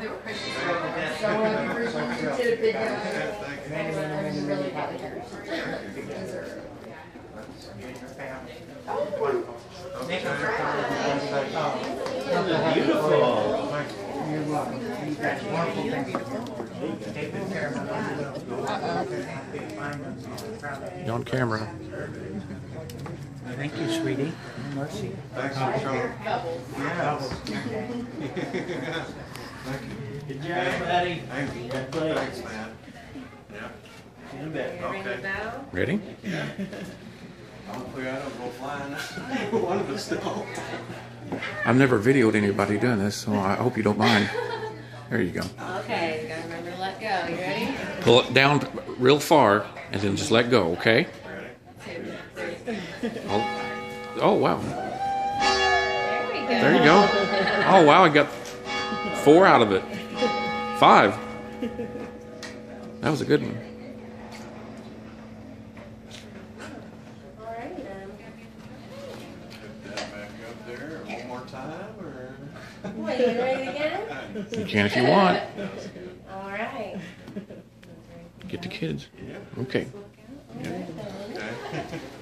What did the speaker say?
they were Christmas cards. So we did a big really got it. Beautiful. You're on camera. Thank you, sweetie. Mercy. Thanks for showing. Yes. Good job, buddy. Thanks, man. Yeah. In a bit. Okay. Ready? Yeah. Hopefully I don't go flying. One of us don't. I've never videoed anybody doing this, so I hope you don't mind. There you go. Okay, you gotta remember to let go. You ready? Pull it down real far, and then just let go, okay? Oh wow. There we go. There you go. Oh wow, I got 4 out of it. 5. That was a good one. Alright then. Put that back up there one more time, or? Wait, you ready again? You can if you want. Alright. Get the kids. Yeah. Okay. Okay.